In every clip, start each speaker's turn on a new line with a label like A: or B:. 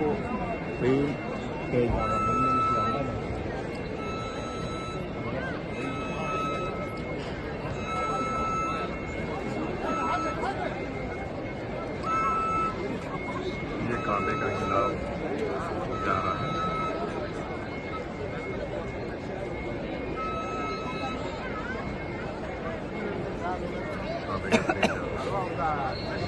A: phí tiền nào mà mình làm đó này.
B: ये कांबे का खिलाफ जा रहा है। कांबे का ट्रेन जा रहा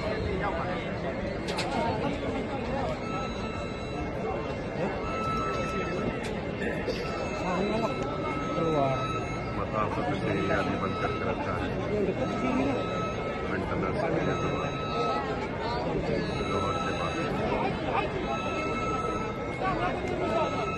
B: है। मसाफत से यानी बंद करके रखा है। मेंटेनेंस के लिए लोहर के पास